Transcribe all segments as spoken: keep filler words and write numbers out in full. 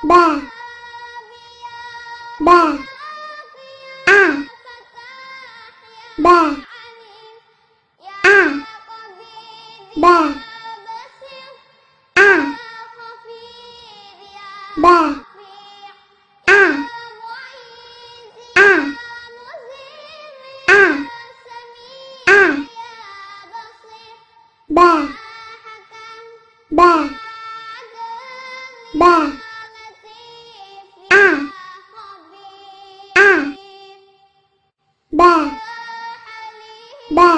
ba ba a ba a ba a ba a a a a ba ba ba a a ba ba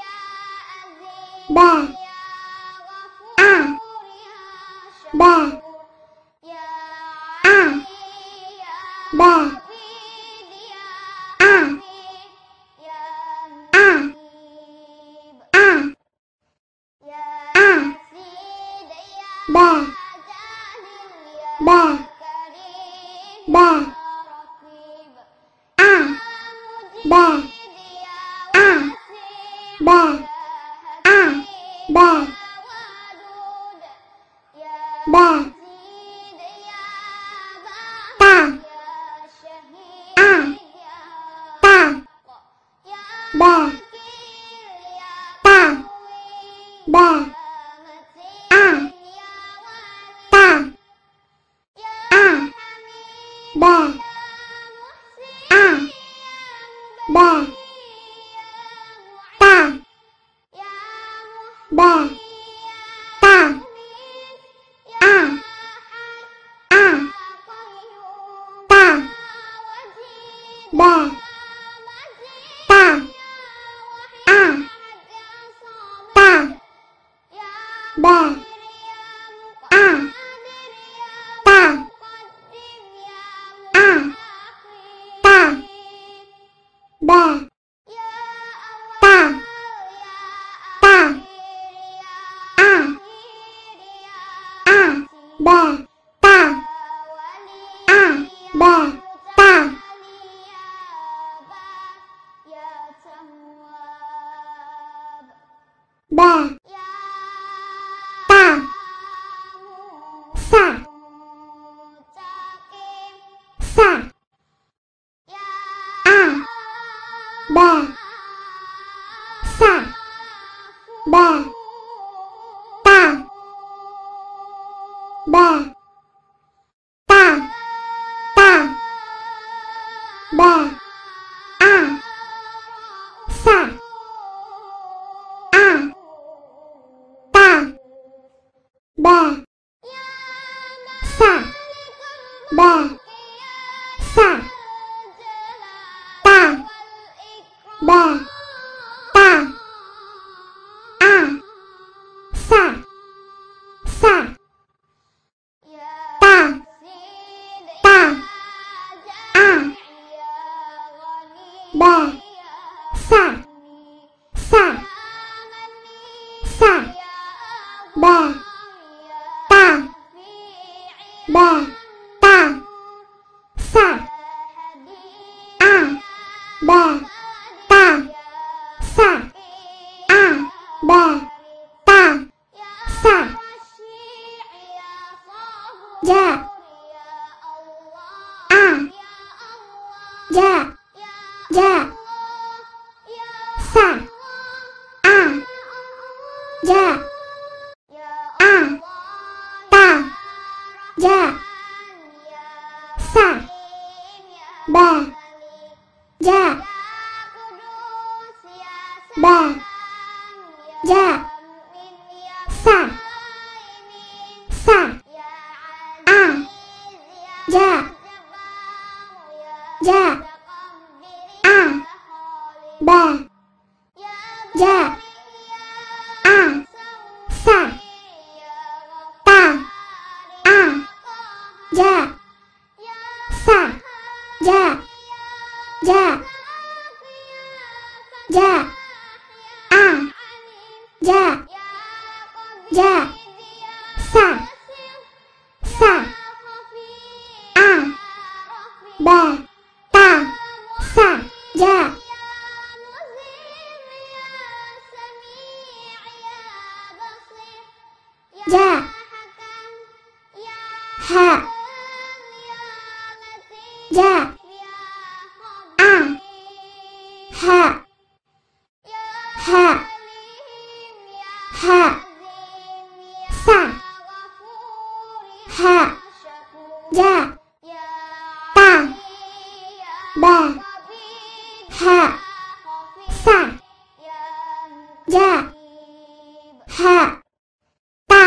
ba a ba a ba a a a a ba ba ba a ba a ba a ba ba ta a ta ba ta ba a ta a ba a ba ta ba ta a a ta ba ta a ta ba a ta a ta ba ta ta a a ba ta a ba ta ba ta sa sa a ba sa ba ta ba ta ta ba a sa a ta ba sa ba sa ta ba ta a sa sa ta ta a ba sa sa sa ba ta ba ta sa a ba ta sa a ba ta sa ja a ja ja sa a ja a ta ja sa ba ja ba ja sa sa a ja ja a ba ja a sa ta a ja sa ja ja ja a ja ja sa sa a ba ta sa ja ja ha ها سا ها جا تا با ها سا جا ها تا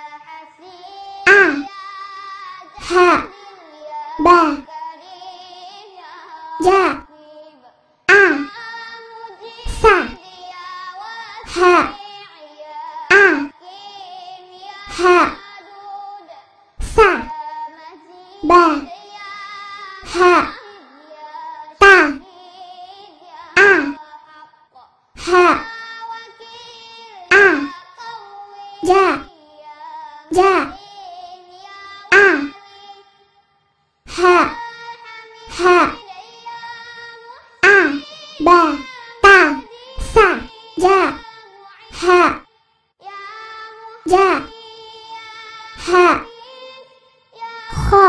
آ ها با جا آ سا ها آ ها سا با ها تا آ ها آ جا جا آ ها ها آ با تا سا جا ها جا ها خو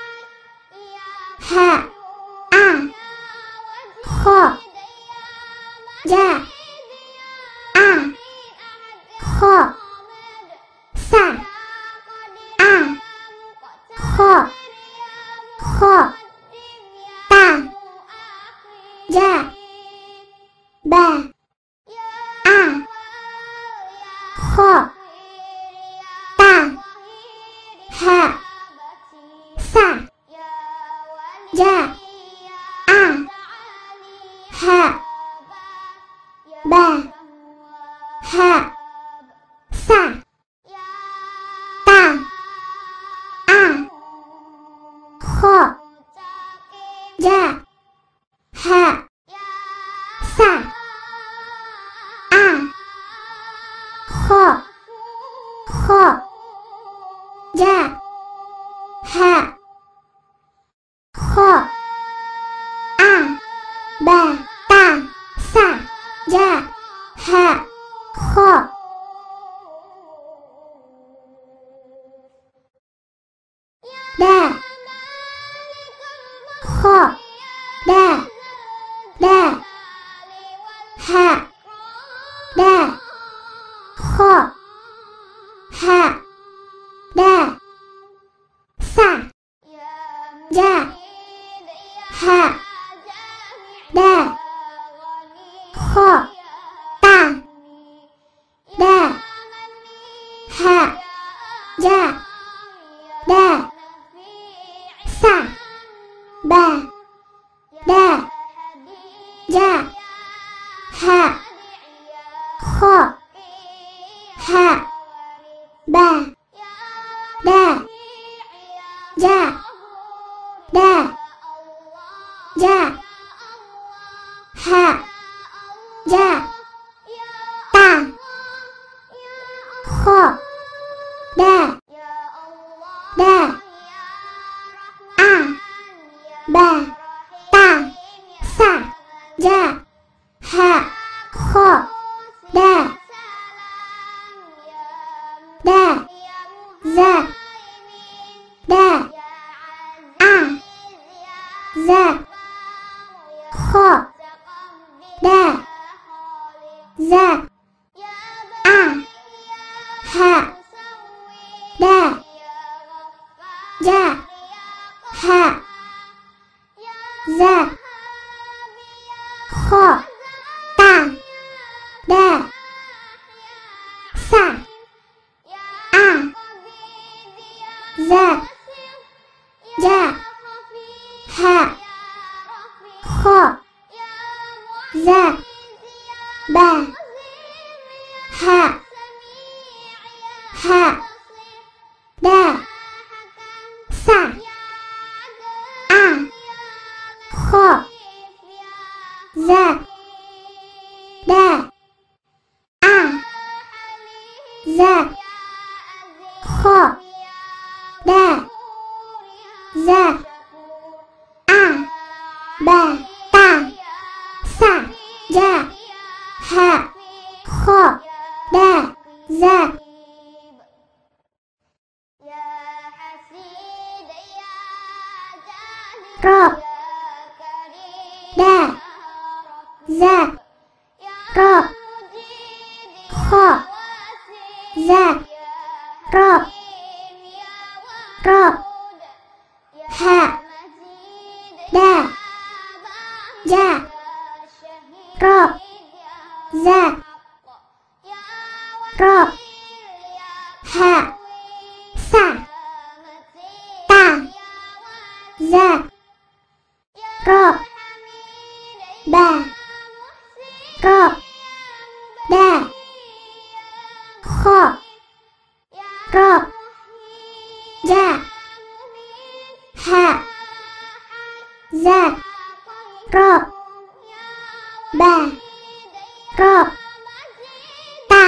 ها آ خو جا آ خو سا آ خو خو تا جا با آ خو تا ها سا جا آ ها با ها سا تا آ خو جا ها سا آ خو خو جا ها خو آ با تا سا جا ها خو دا خو دا دا ها دا خو ها دا سا جا ها دا خو تا دا ها جا دا سا با دا جا ها خو ها با دا جا دا جا ها جا تا خو دا دا آ با تا سا جا ها خو دا دا زا دا آ زا خو دا زا آ ها دا جا ها زا خو تا دا سا آ زا جا ها خو زا با ها ها دا سا آ خو زا دا آ زا خو دا زا آ با تا سا جا ها خو دا زا رو دا زا رو خو za, ro, ro, ha, da, ja, ro, za, ro, ha, sa, ta, za, ro, ba, ro, da, kho, ro, ja, ha, za, ro, ba, ro, ta,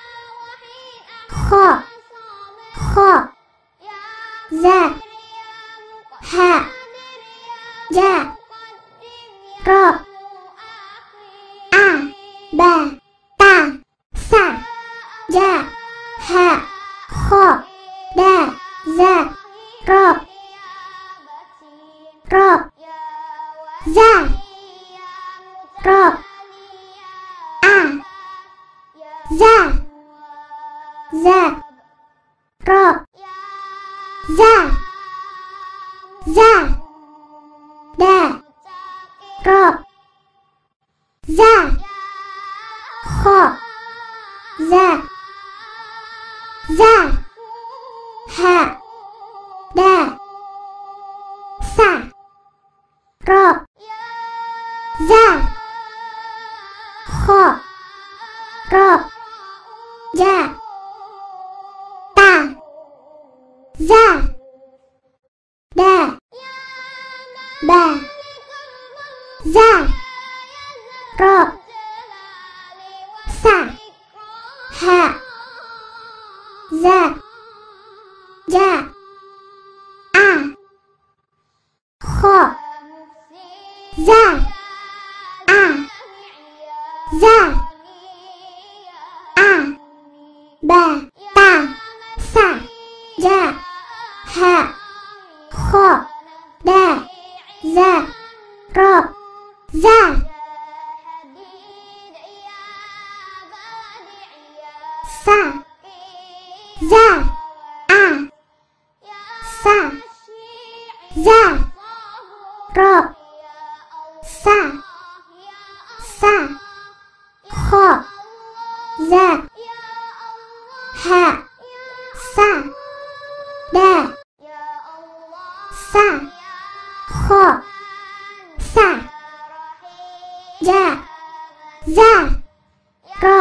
kho, kho, za, ha, ja, ro, a, ba, ta, sa, ja, ha, kho, da, za, ro, ro, za, ro, a, za, za, ro, za, za, da, ro, za, kho, za, za, ha, da, sa, ro, za, kho, ro, ja, ta, za, da, ba, za, ro, sa, ha, za, ja, a, kho, za, a, za, a, ba, ta, sa, ja, ha, kho, da, za, ro, za, sa, za, a, sa, za, ro, sa, sa, kho, za, ha, sa, da, sa, kho, sa, ja, za, ro,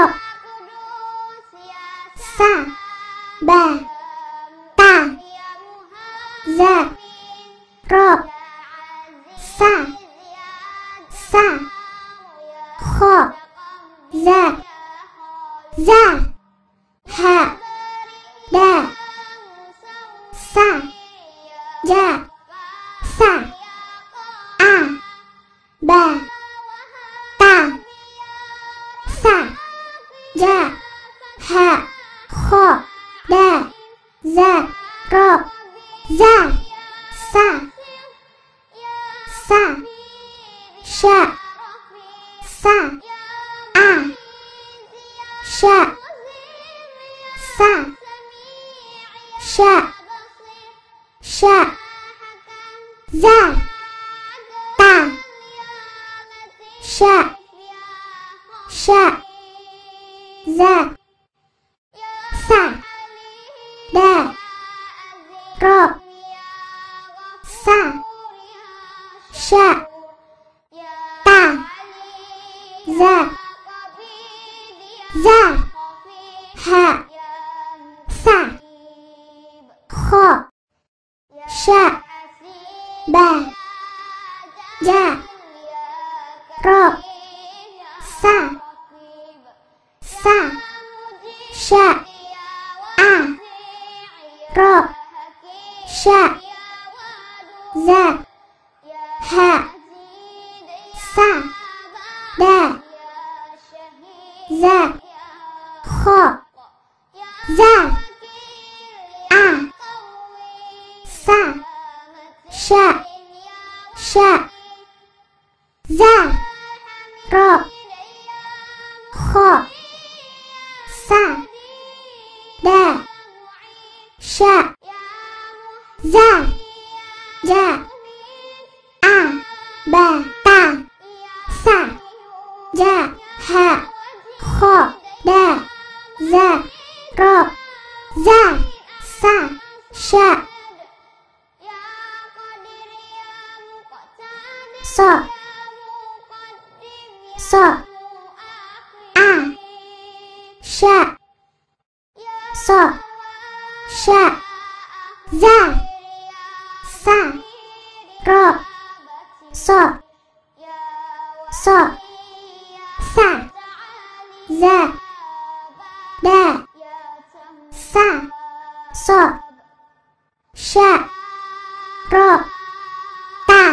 sa, ba, ta, za, ro, sa, sa, kho, za, za, ha, da, sa, ja, sa, a, ba, ta, sa, ja, ha, kho, da, za, ro, za, sa, sa, sha, sa, a, sha, sa, sha, sha, za, ta, sha, sha, za, sa, da, ro, sa, sha, ta, za, za, ha, sa, kho, sha, ba, ja, ro, sa, sa, sha, a, ro, sha, za, ha, sa, da, za, kho, za, a, sa, sha, sha, za, ro, kho, sa, da, sha, za, ja, a, ba, ta, sa, ja, ha, kho, da, za, ro, za, sa, sha, so, so, a, sha, so, sha, za, sa, ro, so, so, sa, za, da, sa, so, sha, ro, ta,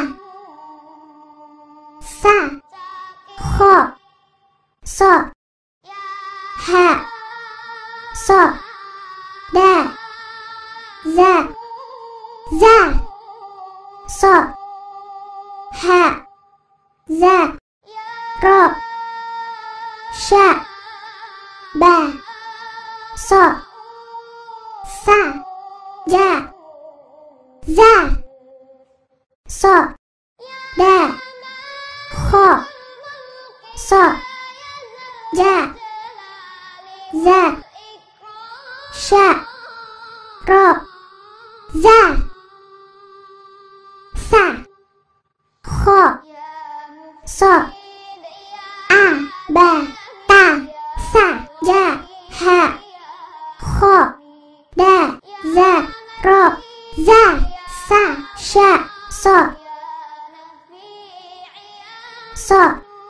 sa, kho, so, ha, so, da, za, za, so, ha, za, ro, sha, ba, so, sa, ja, za, so, da, kho, so, ja, za, sha, ro, za, sa, kho, so, a, ba, ta, sa, ja, ha, kho, da, za, ro, za, sa, sha, so, so,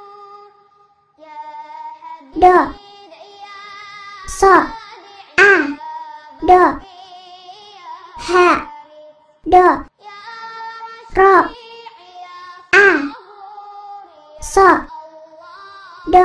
do, so, a, do, ha, do, ro, a, so, do,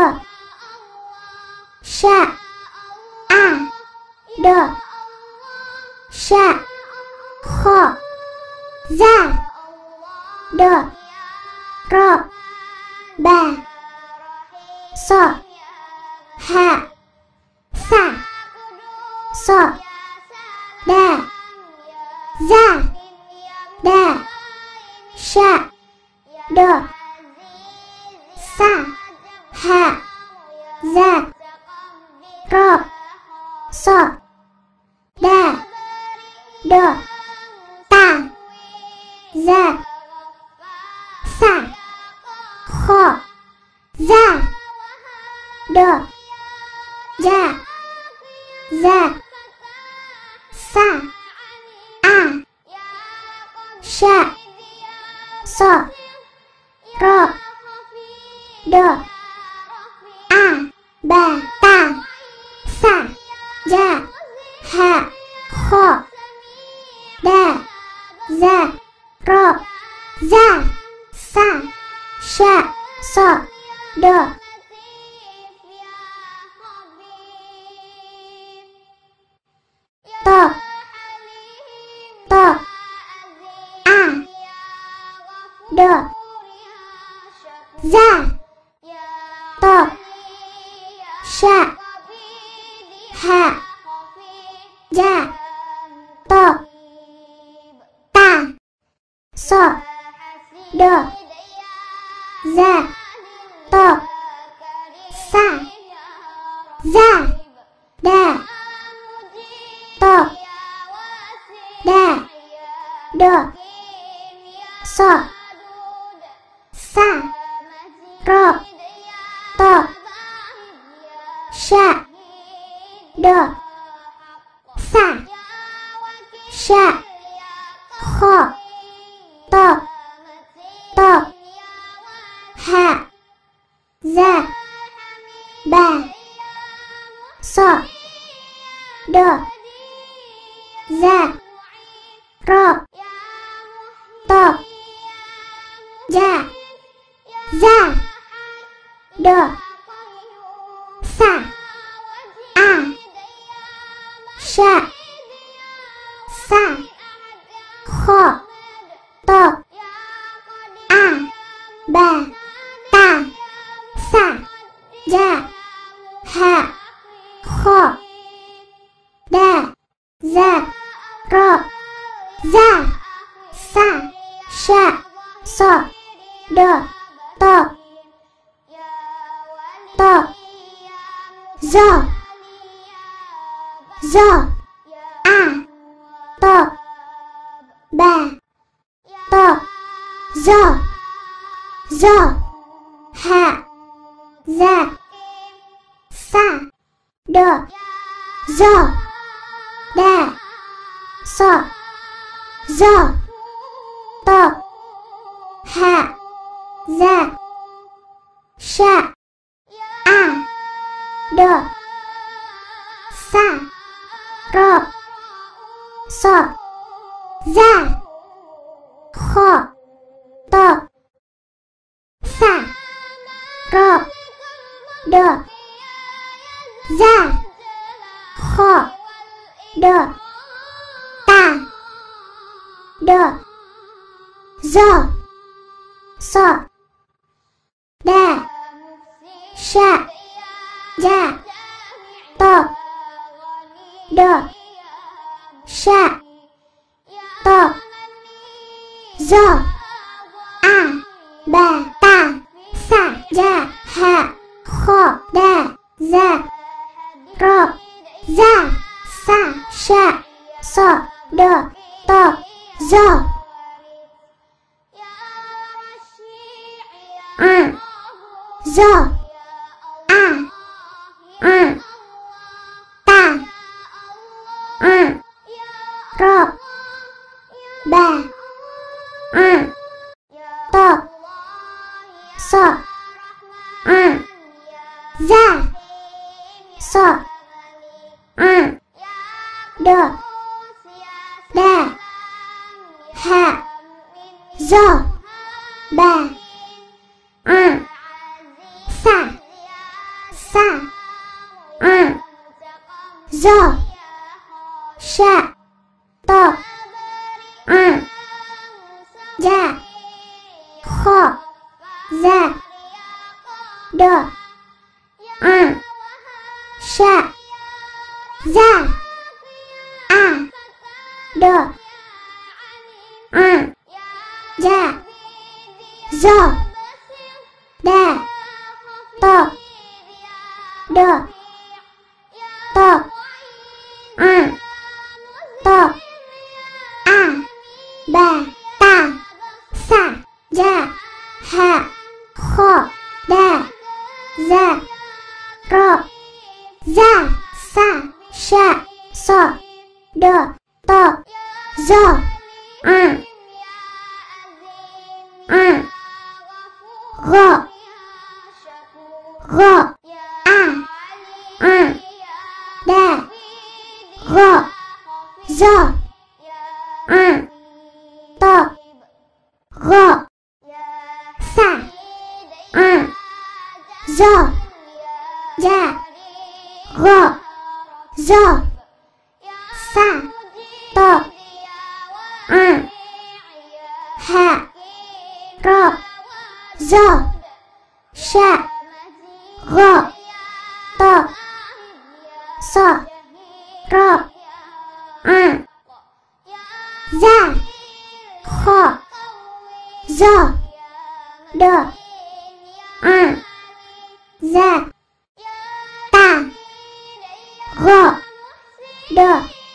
sha, a, do, sha, kho, za, do, ro, ba, so, ha, sa, so, da, za, da, sha, do, sa, ha, za, ro, so, da, do, ta, za, sa, kho, za, do, ja, za, sa, a, sha, so, ro, do, a, ba, ta, sa, ja, ha, kho, da, za, ro, za, sa, sha, so, do, to, to, a, do, za, to, sha, ha, ja, to, ta, so, do, za, to, sa, za, da, to, da, do, so, sa, ro, to, sha, do, sa, sha, kho, to, to, ha, za, ba, so, do, za, ro, to, ja, za, do, sa, a, sha, sa, kho, to, a, ba, ta, sa, ja, ha, kho, da, za, ro, za, sa, sha, so, do, to, to, zo, zo, a, to, ba, to, zo, zo, ha, za, sa, do, zo, da, so, zo, to, ha, za, sha, a, do, sa, ro, so, za, ho, to, sa, ro, do, za, ho, do, ta, do, zo, so, da, sha, ja, to, do, sha, to, zo, a, ba, ta, sa, ja, ha, ho, da, za, ro, za, sa, sha, so, do, to, zo, a, zo, a, a, ta, a, ro, ba, a, to, so, a, za, so, a, do, da, ha, zo, ba, a, sa, sa, a, zo, sha, to, a, ja, ho, za, do, a, sha, za, a, do, a, ja, zo, da, to, do, to, a, to, a, ba, ta, sa, ja, ha, ho, da, za, ro, za, sa, sha, so, do, to, zo, a, a, ro, ro, a, a, da, ro, zo, a, to, ro, sa, a, zo, ja, ro, zo, sa, to, a, ha, ro, zo, sha, ro, to, so, ro, a, za, ho, zo, do, a, za, ta, ro, do,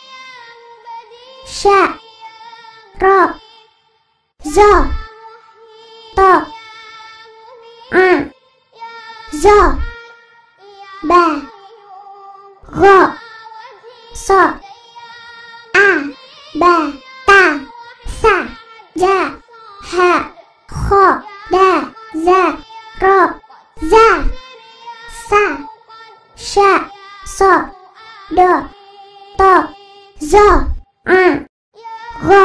sha, ro, zo, to, a, zo, ba, ro, so, a, ba, ta, sa, ja, ha, ho, da, za, ro, za, sa, sha, so, do, to, zo, a, ro,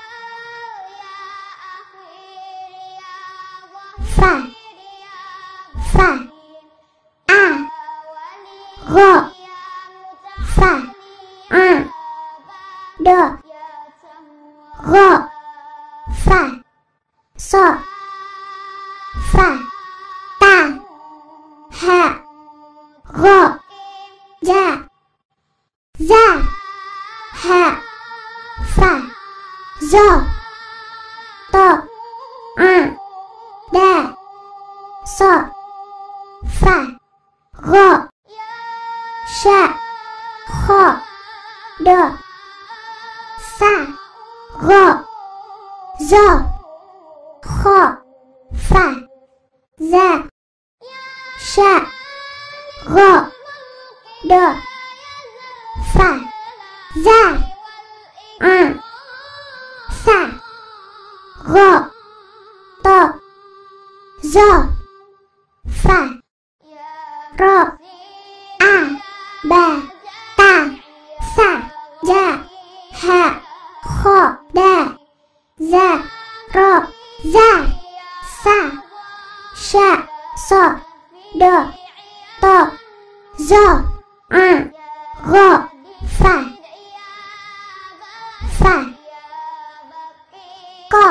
fa, fa, a, ro, fa, a, do, ro, fa, so, fa, ta, ha, ro, ja, za, ha, fa, zo, to, a, da, so, fa, ro, sha, ho, do, sa, ro, zo, ho, fa, za, sha, ro, do, fa, za, a, sa, ro, to, zo, fa, ro, a, ba, ta, sa, ja, ha, ho, da, za, ro, za, sa, sha, so, do, to, zo, a, ro, fa, fa, ko,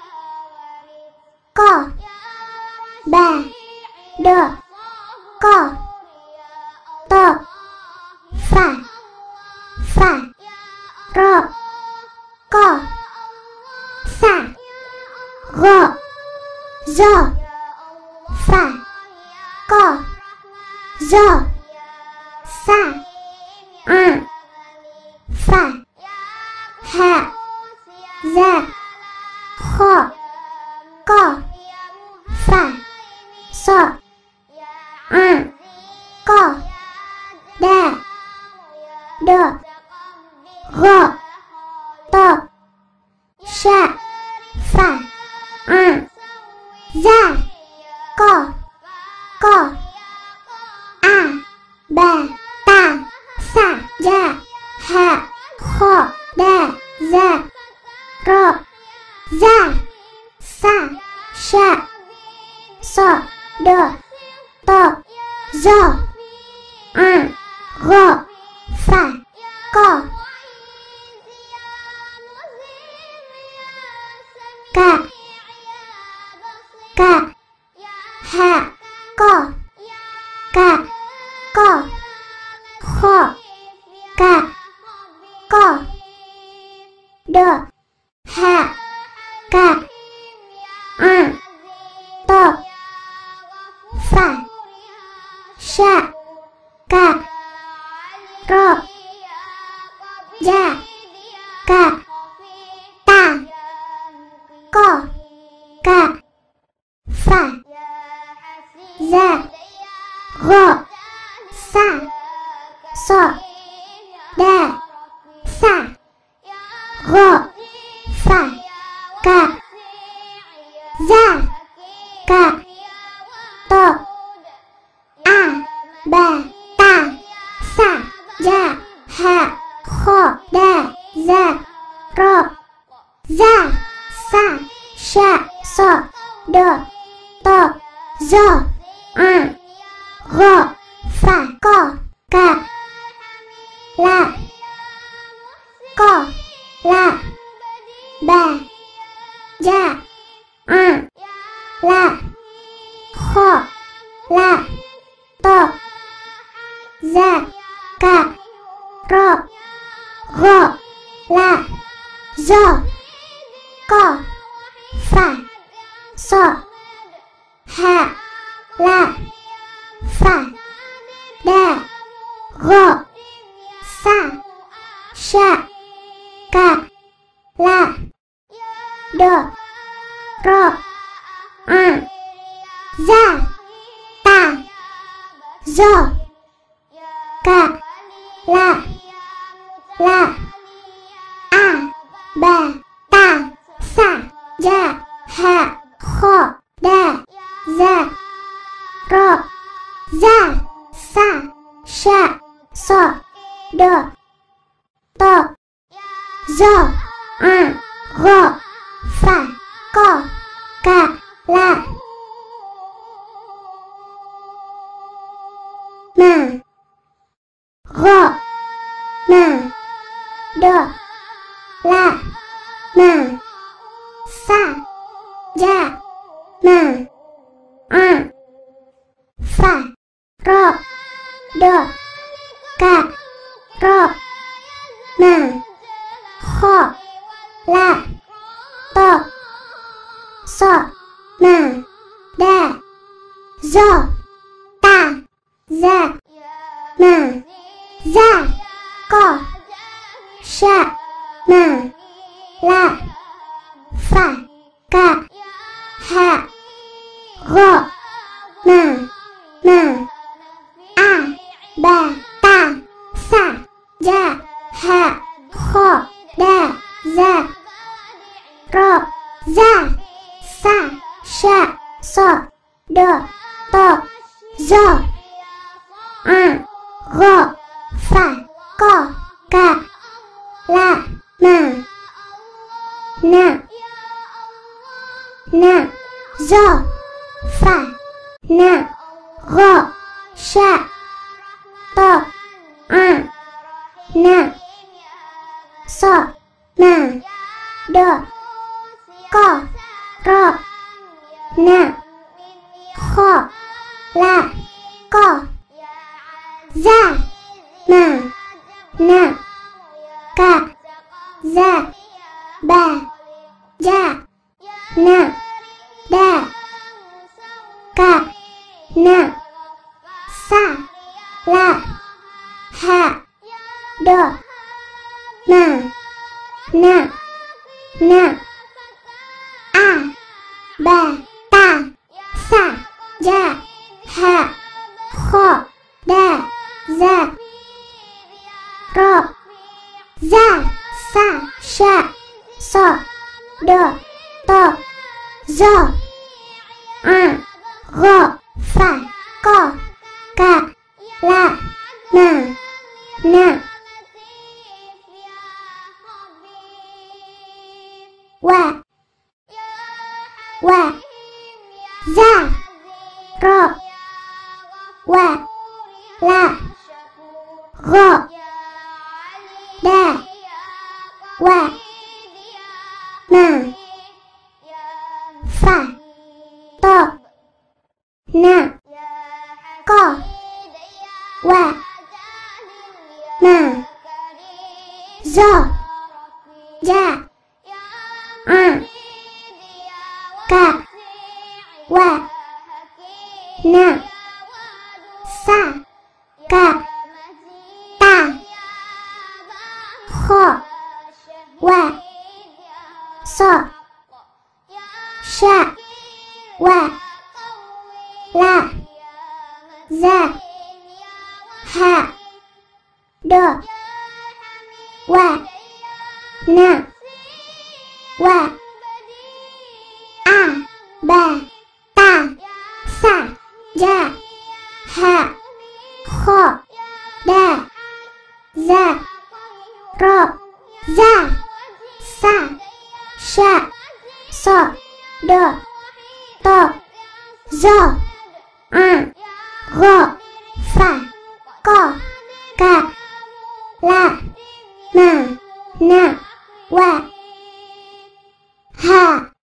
ko, ba, do, ko, to, fa, fa, ro, ko, sa, ro, zo, fa, ko, zo, sa, a, fa, ha, za, ho, ko, fa, so, a, ko, da, do, ro, to, sha, fa, a, za, ko, ko, a, ba, ta, sa, ja, ha, ho, da, za, ro, za, sa, sha, so, do, to, zo, a, ro, fa, ko, ka, ka, ha, ko, ka, ko, ho, ka, ko, do, ha, ka, a, to, fa, sha, ka, ro, ja, ka, ta, ko, ka, fa, za, ro, sa, so, da, sa, ro, fa, ka, za, ka, to, a, ba, ta, sa, ja, ha, ho, da, za, ro, za, sa, sha, so, do, to, zo, a, ro, fa, ko, ka, la, ko, la, ba, ja, a, la, ho, la, to, za, ka, ro, ro, la, zo, ko, fa, so, ha, la, fa, da, ro, sa, sha, ka, la, do, ro, a, za, ta, zo, ka, la, la, a, ba, ta, sa, ja, ha, ho, da, za, ro, za, sa, sha, so, do, to, zo, a, ro, fa, ko, ka, la, ma, ro, ma, do, la, ma, sa, ja, ma, a, fa, ro, do, ka, ro, ma, ho, zo, ta, za, ma, za, ko, sha, ma, la, fa, ka, ha, ro, ma, ma, a, ba, ta, sa, ja, ha, kho, da, za, ro, za, sa, sha, so, do, to, zo, a, ro, fa, ko, ka, la, ma, na, na, zo, fa, na, ro, sha, to, a, na, so, ma, do, ko, ro, na, kho, la, ko, za, ma, na, ka, za, ba, ja, na, da, ka, na, sa, la, ha, do, ma, na, na, a, ba, ta, sa, ja, ha, kho, da, za, ro, za, sa, sha, so, do, to, zo, a, ro, fa, ko, ka, la, ma, na, wa, wa, za, ro, wa, la, ro, da, wa, ma, fa, to, na, ko, wa, ma, zo, ja, a, ka, wa, na, sa, ka, ta, kho, wa, so, sha, wa, la, za, ha, do, wa, na, wa, a, ba, ta, sa, ja, ha, kho, da, za, ro, za, sa, sha, so, do, to, zo, a, ro, fa, ko, ka, la, ma, na, wa, ha,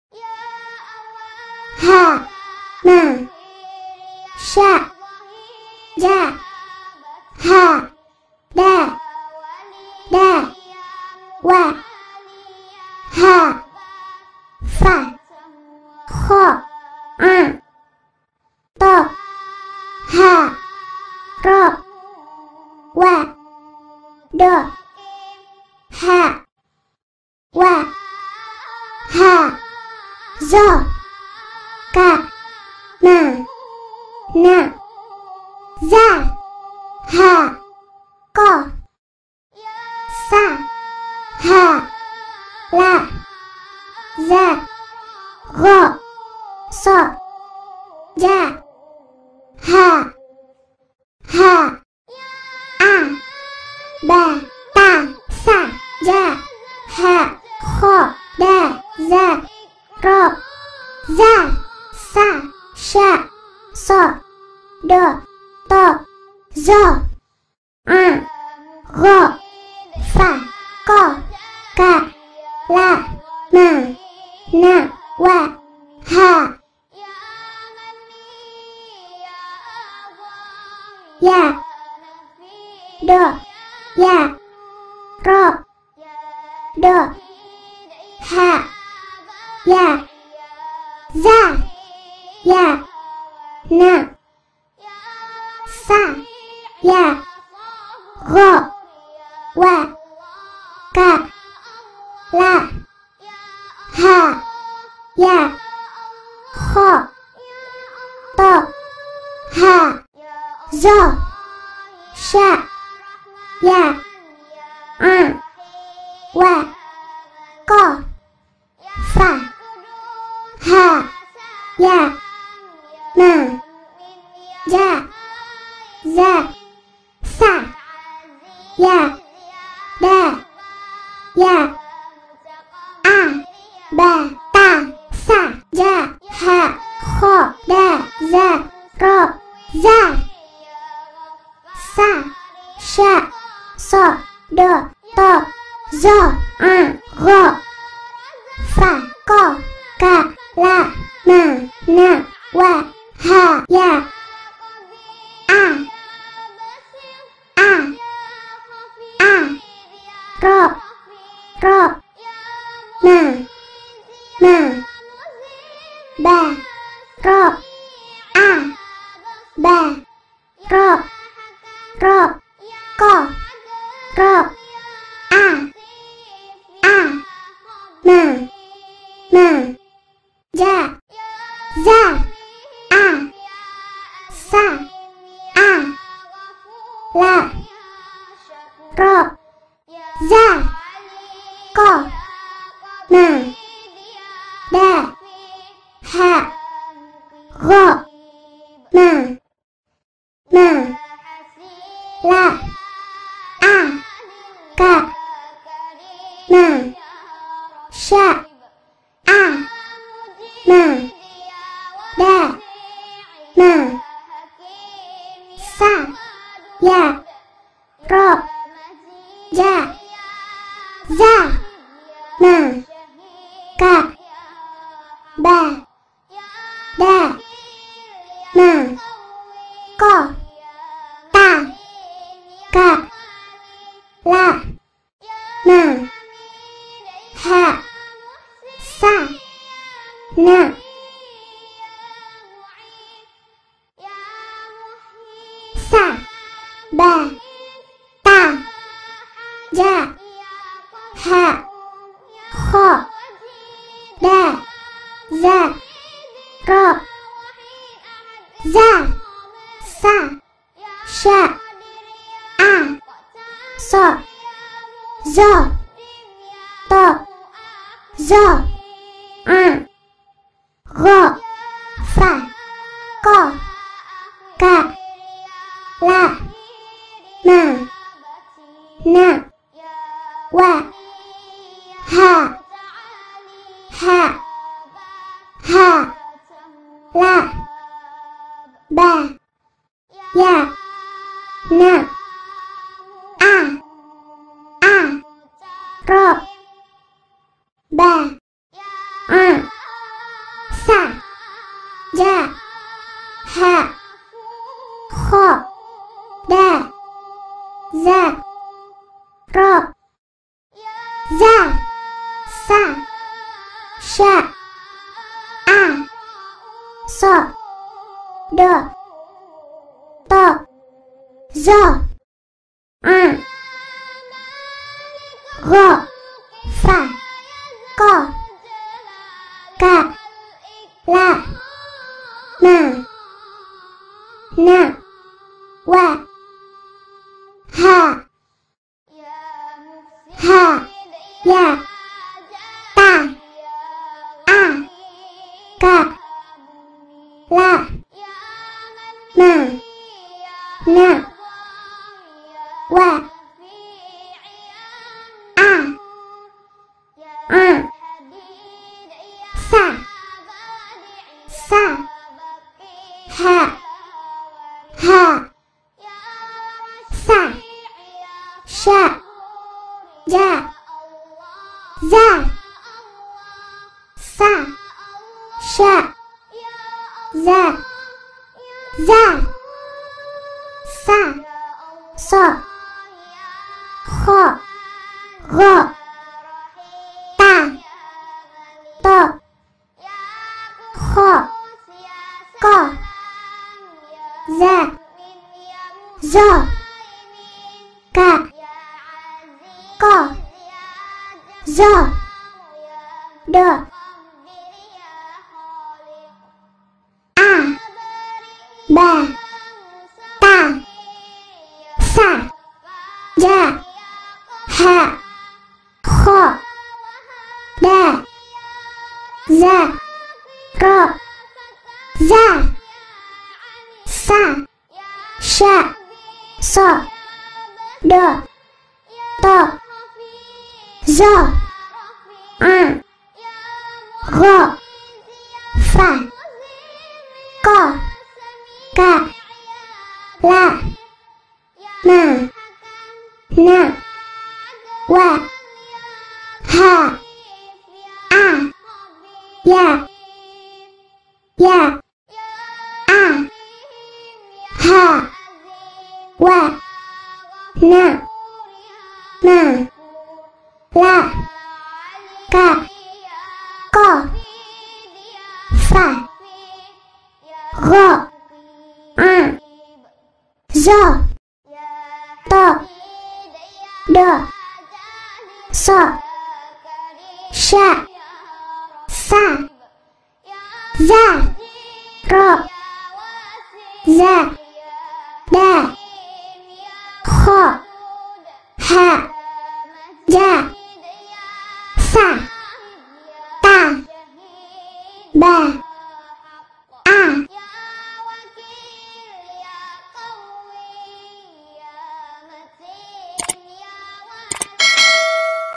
ha, ma, sha, ja, ha, da, da, wa, ha, fa, kho, a, to, ha, ro, wa, do, ha, wa, ha, zo, ka, ma, na, za, ha, ko, sa, ha, la, za, ro, so, ja, ha, ha, a, ba, ta, sa, ja, ha, kho, da, za, ro, za, sa, sha, so, do, to, zo, a, ro, fa, ko, ka, la, ma, na, wa, ha, ya, do, ya, ro, do, ha, ya, za, ya, na, sa, ya, ro, wa, ka, la, ha, ya, kho, to, ha, zo, sha, ya, a, wa, ko, fa, ha, ya, na, ja, za, sa, ya, da, ya, a, ba, ta, sa, ja, ha, kho, da, za, ro, za, sa, sha, so, do, to, zo, a, ro, fa, ko, ka, la, ma, na, wa, ha, ya, a, a, a, ro, ro, ma, ma, ba, ro, a, ba, ro, ro, ko, ro, a, a, ma, ma, ja, za, a, sa, a, la, ro, za, ko, ma, da, ha, ro, ma, ma, la, a, ka, ma, sha, a, ma, da, ma, sa, ya, ro, ja, za, ma, ka, ba, da, ma, ko, ta, ka, la, ma, ha, sa, na, sa, ba, ta, ja, ha, kho, da, za, ro, za, sa, sha, a, so, zo, to, zo, a, ro, fa, ko, ka, la, ma, na, wa, ha, ha, ha, la, ba, ya, na, a, a, ro, ba, a, sa, ja, ha, kho, da, za, ro, za, sa, sha, a, so, do, to, zo, a, ro, fa, ko, ka, la, ma, na, wa, ha, ha, ya, ta, a, ka, la, ma, na, wa, a, a, sa, sa, ha, ha, sa, sha, ja, za, sa, sha, za, za, sa, so, kho, ro, ta, to, kho, ko, zo, ka, ko, zo, do, a, ba, ta, sa, ja, ha, kho, da, za, ro, za, sa, sha, so, do, to, zo, a, ro, fa, ko, ka, la, ma, na, wa, ha, a, ya, ya, a, ha, wa, na, ma, la, ka, ko, fa, ro, a, zo, to, do, so, sha, sa, za, ro, za, da, kho, ha, ja, sa, ta, ba,